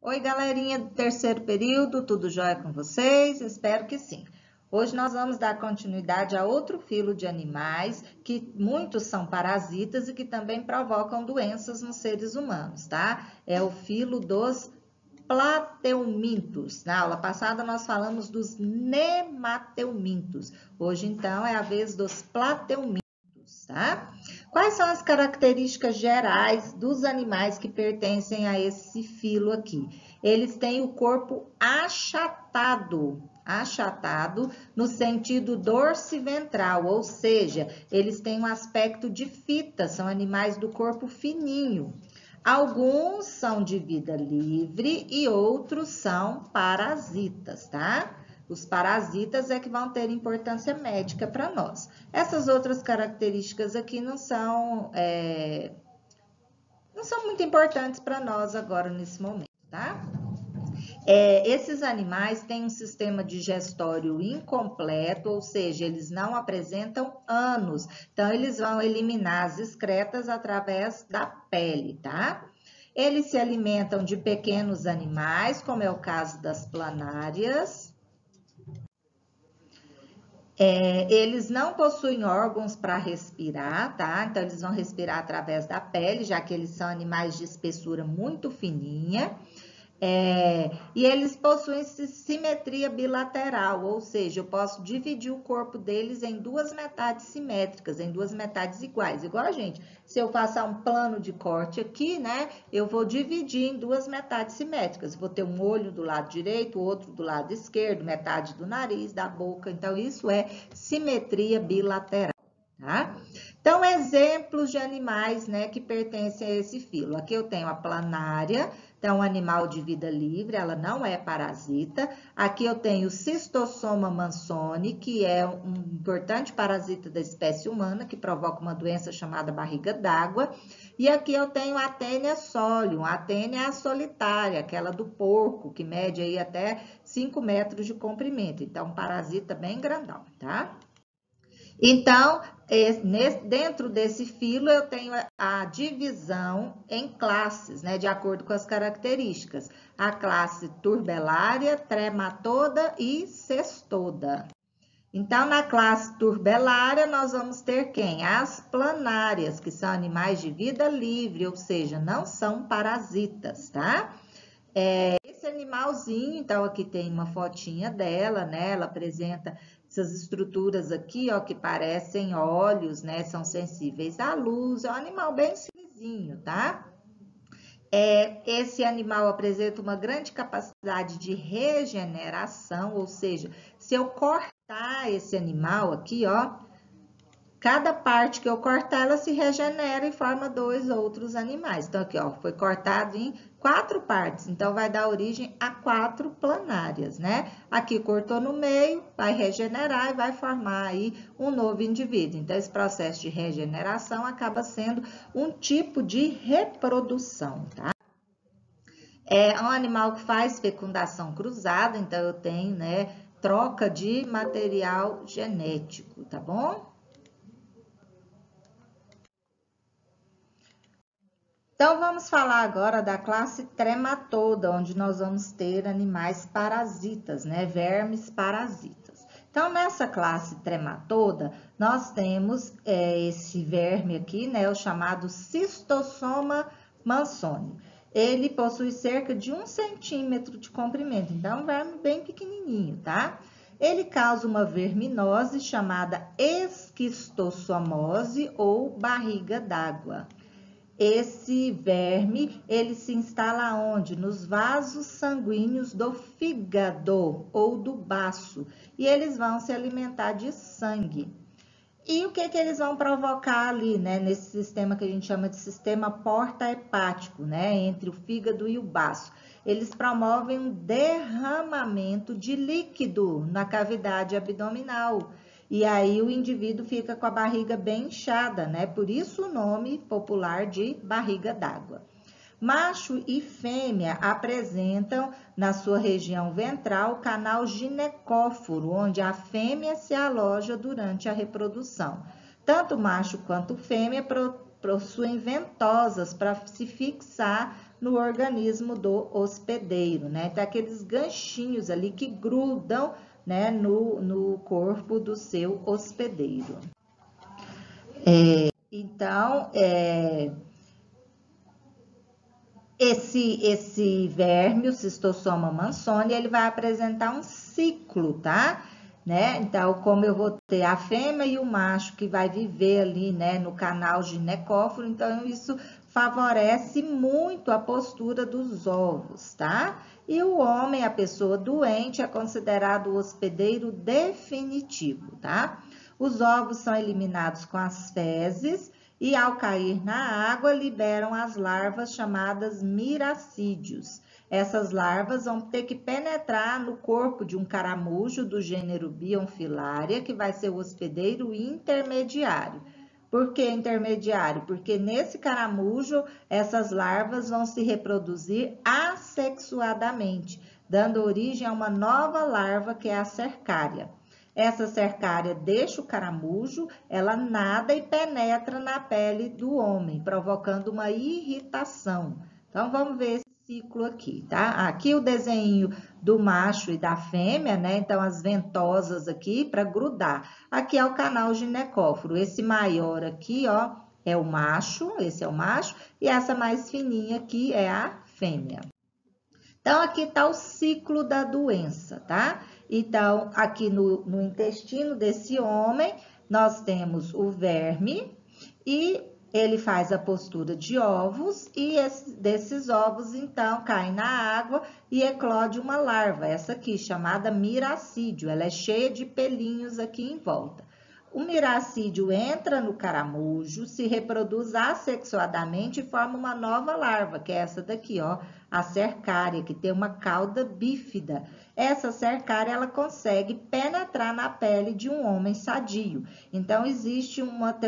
Oi, galerinha do terceiro período, tudo jóia com vocês? Espero que sim. Hoje nós vamos dar continuidade a outro filo de animais, que muitos são parasitas e que também provocam doenças nos seres humanos, tá? É o filo dos plateumintos. Na aula passada nós falamos dos nemateumintos. Hoje, então, é a vez dos plateumintos. Tá? Quais são as características gerais dos animais que pertencem a esse filo aqui? Eles têm o corpo achatado no sentido dorsiventral, ou seja, eles têm um aspecto de fita, são animais do corpo fininho. Alguns são de vida livre e outros são parasitas, tá? Os parasitas é que vão ter importância médica para nós. Essas outras características aqui não são muito importantes para nós agora nesse momento, tá? Esses animais têm um sistema digestório incompleto, ou seja, eles não apresentam ânus. Então, eles vão eliminar as excretas através da pele, tá? Eles se alimentam de pequenos animais, como é o caso das planárias. Eles não possuem órgãos para respirar, tá? Então, eles vão respirar através da pele, já que eles são animais de espessura muito fininha. E eles possuem simetria bilateral, ou seja, eu posso dividir o corpo deles em duas metades simétricas, em duas metades iguais. Igual a gente, se eu passar um plano de corte aqui, né, eu vou dividir em duas metades simétricas. Vou ter um olho do lado direito, outro do lado esquerdo, metade do nariz, da boca. Então, isso é simetria bilateral, tá? Então, exemplos de animais, né, que pertencem a esse filo. Aqui eu tenho a planária, então, um animal de vida livre, ela não é parasita. Aqui eu tenho o Cistossoma mansoni, que é um importante parasita da espécie humana, que provoca uma doença chamada barriga d'água. E aqui eu tenho a Taenia solium. A Taenia é a solitária, aquela do porco, que mede aí até 5 metros de comprimento. Então, um parasita bem grandão, tá? Então, dentro desse filo, eu tenho a divisão em classes, né, de acordo com as características. A classe turbelária, trematoda e cestoda. Então, na classe turbelária, nós vamos ter quem? As planárias, que são animais de vida livre, ou seja, não são parasitas, tá? Esse animalzinho, então, aqui tem uma fotinha dela, né? Ela apresenta essas estruturas aqui, ó, que parecem olhos, né? São sensíveis à luz, é um animal bem simplesinho, tá? Esse animal apresenta uma grande capacidade de regeneração, ou seja, se eu cortar esse animal aqui, ó, cada parte que eu cortar, ela se regenera e forma dois outros animais. Então, aqui, ó, foi cortado em 4 partes. Então, vai dar origem a 4 planárias, né? Aqui, cortou no meio, vai regenerar e vai formar aí um novo indivíduo. Então, esse processo de regeneração acaba sendo um tipo de reprodução, tá? É um animal que faz fecundação cruzada, então eu tenho, né, troca de material genético, tá bom? Então, vamos falar agora da classe trematoda, onde nós vamos ter animais parasitas, né? Vermes parasitas. Então, nessa classe trematoda, nós temos esse verme aqui, né? O chamado Cistossoma mansoni. Ele possui cerca de 1 centímetro de comprimento, então é um verme bem pequenininho, tá? Ele causa uma verminose chamada esquistossomose ou barriga d'água. Esse verme, ele se instala onde? Nos vasos sanguíneos do fígado ou do baço. E eles vão se alimentar de sangue. E o que eles vão provocar ali, né? Nesse sistema que a gente chama de sistema porta-hepático, né? Entre o fígado e o baço. Eles promovem um derramamento de líquido na cavidade abdominal. E aí o indivíduo fica com a barriga bem inchada, né? Por isso o nome popular de barriga d'água. Macho e fêmea apresentam na sua região ventral o canal ginecóforo, onde a fêmea se aloja durante a reprodução. Tanto macho quanto fêmea possuem ventosas para se fixar no organismo do hospedeiro, né? Então, aqueles ganchinhos ali que grudam, né, no corpo do seu hospedeiro. Então, esse verme, o Schistosoma mansoni, ele vai apresentar um ciclo, tá? Né? Então, como eu vou ter a fêmea e o macho que vai viver ali, né, no canal ginecóforo, então isso favorece muito a postura dos ovos, tá? E o homem, a pessoa doente, é considerado o hospedeiro definitivo, tá? Os ovos são eliminados com as fezes e, ao cair na água, liberam as larvas chamadas miracídios. Essas larvas vão ter que penetrar no corpo de um caramujo do gênero Bionfilaria, que vai ser o hospedeiro intermediário. Por que intermediário? Porque nesse caramujo, essas larvas vão se reproduzir assexuadamente, dando origem a uma nova larva, que é a cercária. Essa cercária deixa o caramujo, ela nada e penetra na pele do homem, provocando uma irritação. Então, vamos ver esse ciclo aqui, tá? Aqui o desenho do macho e da fêmea, né? Então, as ventosas aqui para grudar. Aqui é o canal ginecóforo. Esse maior aqui, ó, é o macho, esse é o macho, e essa mais fininha aqui é a fêmea. Então, aqui está o ciclo da doença, tá? Então, aqui no intestino desse homem, nós temos o verme e ele faz a postura de ovos e desses ovos, então, caem na água e eclode uma larva, essa aqui, chamada miracídio. Ela é cheia de pelinhos aqui em volta. O miracídio entra no caramujo, se reproduz assexuadamente e forma uma nova larva, que é essa daqui, ó, a cercária, que tem uma cauda bífida. Essa cercária, ela consegue penetrar na pele de um homem sadio. Então, existe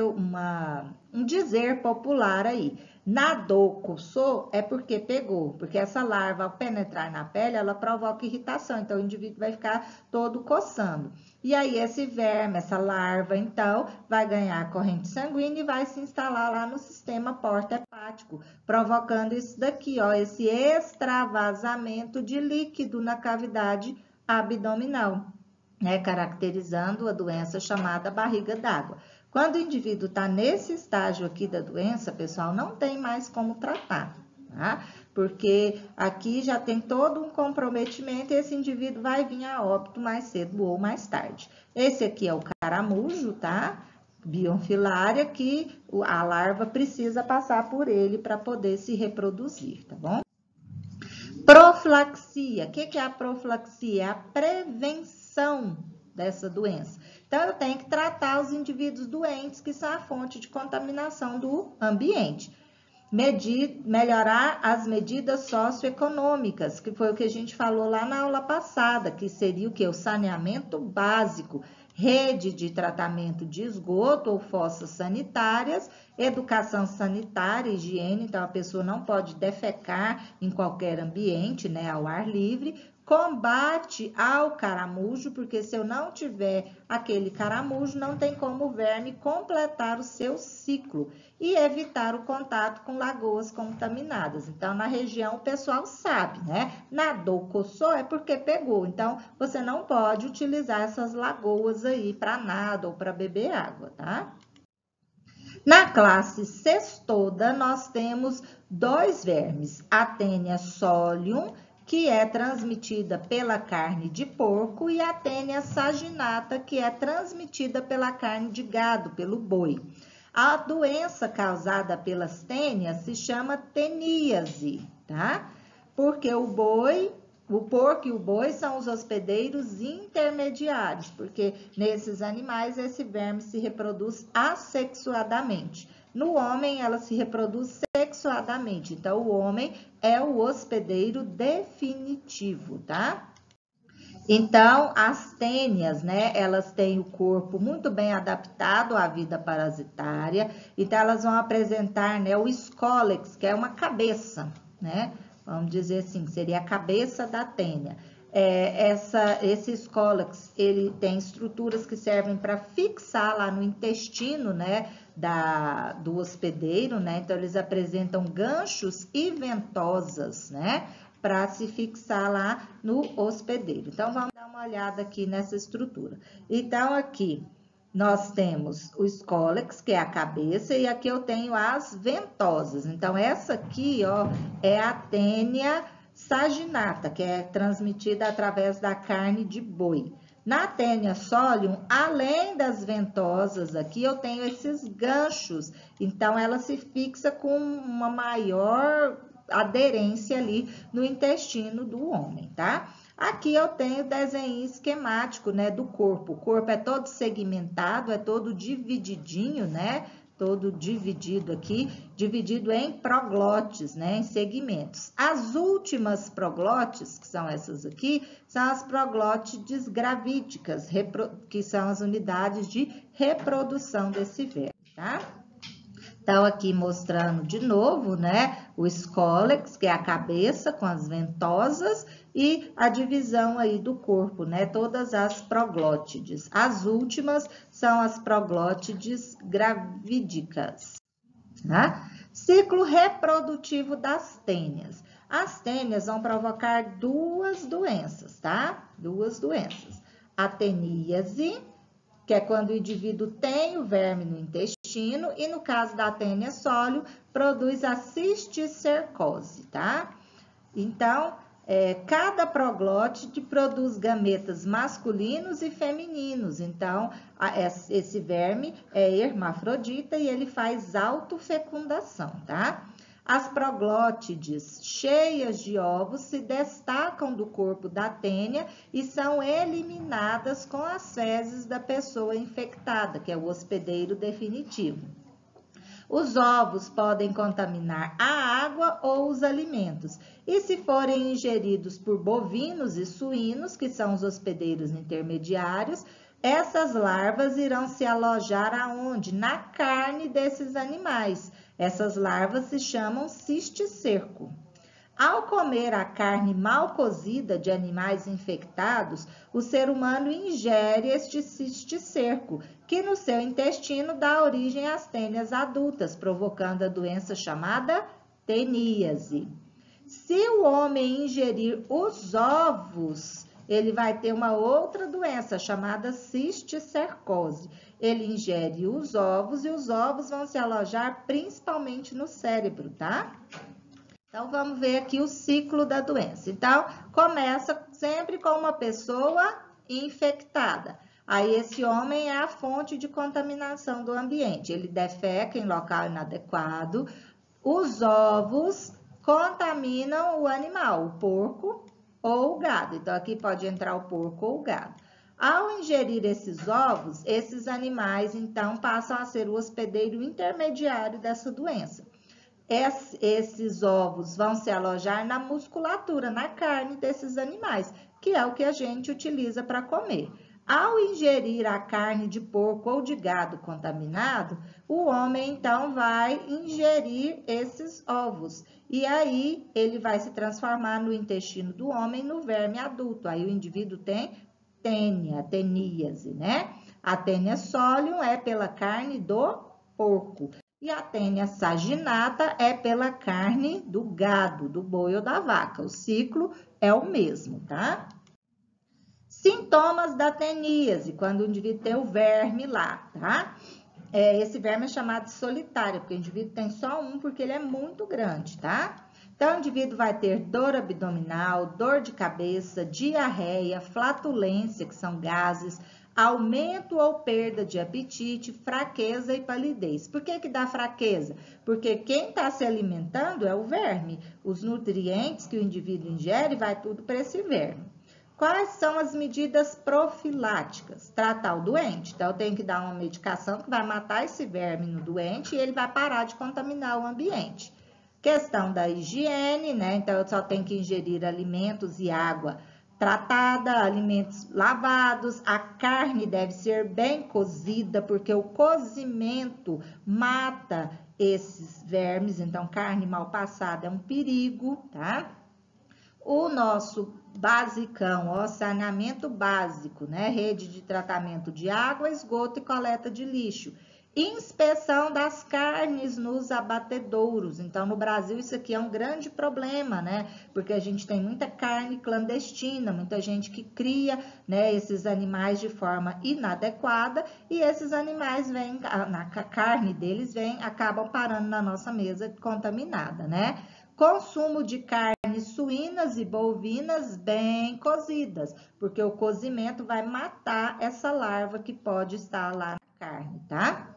um dizer popular aí. Nadou, coçou, é porque pegou. Porque essa larva, ao penetrar na pele, ela provoca irritação. Então, o indivíduo vai ficar todo coçando. E aí, esse verme, essa larva, então, vai ganhar corrente sanguínea e vai se instalar lá no sistema porta-hepático, provocando isso daqui, ó, esse extravasamento de líquido na cavidade abdominal, né, caracterizando a doença chamada barriga d'água. Quando o indivíduo está nesse estágio aqui da doença, pessoal, não tem mais como tratar, tá? Porque aqui já tem todo um comprometimento e esse indivíduo vai vir a óbito mais cedo ou mais tarde. Esse aqui é o caramujo, tá? Bionfilaria, que a larva precisa passar por ele para poder se reproduzir, tá bom? Profilaxia. O que é a profilaxia? É a prevenção dessa doença. Então, eu tenho que tratar os indivíduos doentes, que são a fonte de contaminação do ambiente. Melhorar as medidas socioeconômicas, que foi o que a gente falou lá na aula passada, que seria o que? O saneamento básico, rede de tratamento de esgoto ou fossas sanitárias, educação sanitária, higiene, então a pessoa não pode defecar em qualquer ambiente, né, ao ar livre. Combate ao caramujo, porque se eu não tiver aquele caramujo, não tem como o verme completar o seu ciclo. E evitar o contato com lagoas contaminadas. Então, na região, o pessoal sabe, né? Nadou, coçou, é porque pegou. Então, você não pode utilizar essas lagoas aí para nada ou para beber água, tá? Na classe Cestoda, nós temos dois vermes, a Taenia solium, que é transmitida pela carne de porco, e a Taenia saginata, que é transmitida pela carne de gado, pelo boi. A doença causada pelas tênias se chama teníase, tá? Porque o porco e o boi são os hospedeiros intermediários, porque nesses animais esse verme se reproduz assexuadamente. No homem, ela se reproduz sexuadamente. Então, o homem é o hospedeiro definitivo, tá? Então, as tênias, né, elas têm o corpo muito bem adaptado à vida parasitária, então elas vão apresentar, né, o escólex, que é uma cabeça, né, vamos dizer assim, seria a cabeça da tênia. esse escólex, ele tem estruturas que servem para fixar lá no intestino, né, do hospedeiro, né? Então, eles apresentam ganchos e ventosas, né, para se fixar lá no hospedeiro. Então, vamos dar uma olhada aqui nessa estrutura. Então, aqui nós temos o escólex, que é a cabeça, e aqui eu tenho as ventosas. Então, essa aqui, ó, é a tênia saginata, que é transmitida através da carne de boi. Na tênia solium, além das ventosas aqui, eu tenho esses ganchos. Então, ela se fixa com uma maior aderência ali no intestino do homem, tá? Aqui eu tenho o desenho esquemático, né, do corpo. O corpo é todo segmentado, é todo divididinho, né? Todo dividido aqui, dividido em proglotes, né, em segmentos. As últimas proglotes, que são essas aqui, são as proglótides gravídicas, que são as unidades de reprodução desse verme, tá? Então, aqui mostrando de novo, né, o escólex, que é a cabeça com as ventosas, e a divisão aí do corpo, né, todas as proglótides. As últimas são as proglótides gravídicas, tá? Ciclo reprodutivo das tênias. As tênias vão provocar duas doenças, tá? Duas doenças. A teníase, que é quando o indivíduo tem o verme no intestino, e no caso da tênia solium, produz a cisticercose, tá? Então, cada proglótide produz gametas masculinos e femininos. Então, esse verme é hermafrodita e ele faz autofecundação, tá? As proglótides cheias de ovos se destacam do corpo da tênia e são eliminadas com as fezes da pessoa infectada, que é o hospedeiro definitivo. Os ovos podem contaminar a água ou os alimentos, e se forem ingeridos por bovinos e suínos, que são os hospedeiros intermediários, essas larvas irão se alojar aonde? Na carne desses animais. Essas larvas se chamam cisticerco. Ao comer a carne mal cozida de animais infectados, o ser humano ingere este cisticerco, que no seu intestino dá origem às tênias adultas, provocando a doença chamada teníase. Se o homem ingerir os ovos, ele vai ter uma outra doença chamada cisticercose. Ele ingere os ovos e os ovos vão se alojar principalmente no cérebro, tá? Então, vamos ver aqui o ciclo da doença. Então, começa sempre com uma pessoa infectada. Aí, esse homem é a fonte de contaminação do ambiente. Ele defeca em local inadequado. Os ovos contaminam o animal, o porco ou o gado. Então, aqui pode entrar o porco ou o gado. Ao ingerir esses ovos, esses animais, então, passam a ser o hospedeiro intermediário dessa doença. Esses ovos vão se alojar na musculatura, na carne desses animais, que é o que a gente utiliza para comer. Ao ingerir a carne de porco ou de gado contaminado, o homem então vai ingerir esses ovos. E aí ele vai se transformar no intestino do homem no verme adulto. Aí o indivíduo tem teníase, né? A tênia solium é pela carne do porco. E a tênia saginata é pela carne do gado, do boi ou da vaca. O ciclo é o mesmo, tá? Sintomas da teníase, quando o indivíduo tem o verme lá, tá? Esse verme é chamado de solitário, porque o indivíduo tem só um, porque ele é muito grande, tá? Então, o indivíduo vai ter dor abdominal, dor de cabeça, diarreia, flatulência, que são gases, aumento ou perda de apetite, fraqueza e palidez. Por que que dá fraqueza? Porque quem está se alimentando é o verme. Os nutrientes que o indivíduo ingere vai tudo para esse verme. Quais são as medidas profiláticas? Tratar o doente. Então, eu tenho que dar uma medicação que vai matar esse verme no doente e ele vai parar de contaminar o ambiente. Questão da higiene, né? Então, eu só tenho que ingerir alimentos e água tratada, alimentos lavados, a carne deve ser bem cozida, porque o cozimento mata esses vermes, então carne mal passada é um perigo, tá? o nosso basicão, ó, saneamento básico, né? Rede de tratamento de água, esgoto e coleta de lixo. Inspeção das carnes nos abatedouros. Então, no Brasil, isso aqui é um grande problema, né? Porque a gente tem muita carne clandestina, muita gente que cria, né, esses animais de forma inadequada e esses animais vêm, na carne deles vem, acabam parando na nossa mesa contaminada, né? Consumo de carnes suínas e bovinas bem cozidas, porque o cozimento vai matar essa larva que pode estar lá na carne, tá?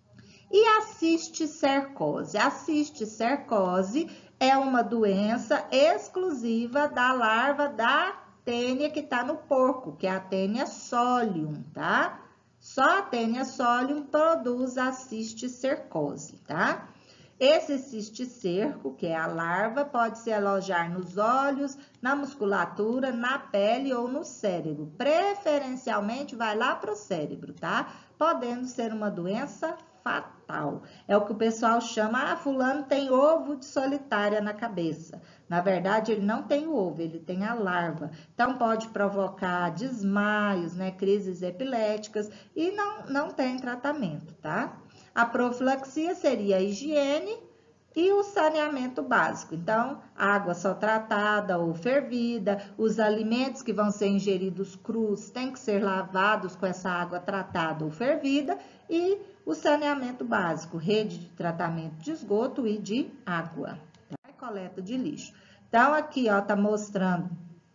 E a cisticercose. A cisticercose é uma doença exclusiva da larva da tênia que está no porco, que é a tênia solium, tá? Só a tênia solium produz a cisticercose, tá? Esse cisticerco, que é a larva, pode se alojar nos olhos, na musculatura, na pele ou no cérebro. Preferencialmente vai lá para o cérebro, tá? Podendo ser uma doença fatal. É o que o pessoal chama, fulano tem ovo de solitária na cabeça. Na verdade, ele não tem o ovo, ele tem a larva. Então, pode provocar desmaios, né, crises epiléticas e não tem tratamento, tá? A profilaxia seria a higiene e o saneamento básico. Então, água só tratada ou fervida, os alimentos que vão ser ingeridos crus têm que ser lavados com essa água tratada ou fervida e o saneamento básico, rede de tratamento de esgoto e de água, tá? E coleta de lixo. Então, aqui, ó, tá mostrando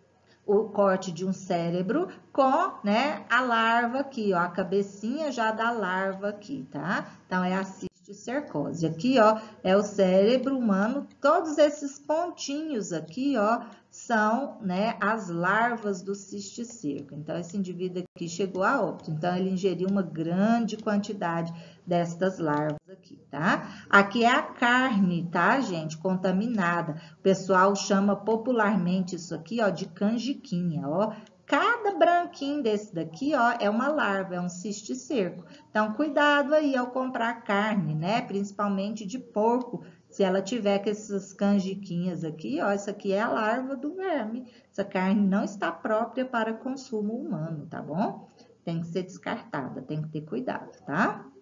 o corte de um cérebro com, né, a larva aqui, ó, a cabecinha já da larva aqui, tá? Então, é a cisticercose. Aqui, ó, é o cérebro humano, todos esses pontinhos aqui, ó, são, né, as larvas do cisticerco. Então, esse indivíduo aqui chegou a óbito. Então, ele ingeriu uma grande quantidade destas larvas aqui, tá? Aqui é a carne, tá, gente? Contaminada. O pessoal chama popularmente isso aqui, ó, de canjiquinha, ó. Cada branquinho desse daqui, ó, é uma larva, é um cisticerco. Então, cuidado aí ao comprar carne, né? Principalmente de porco. Se ela tiver com essas canjiquinhas aqui, ó, isso aqui é a larva do verme. Essa carne não está própria para consumo humano, tá bom? Tem que ser descartada, tem que ter cuidado, tá?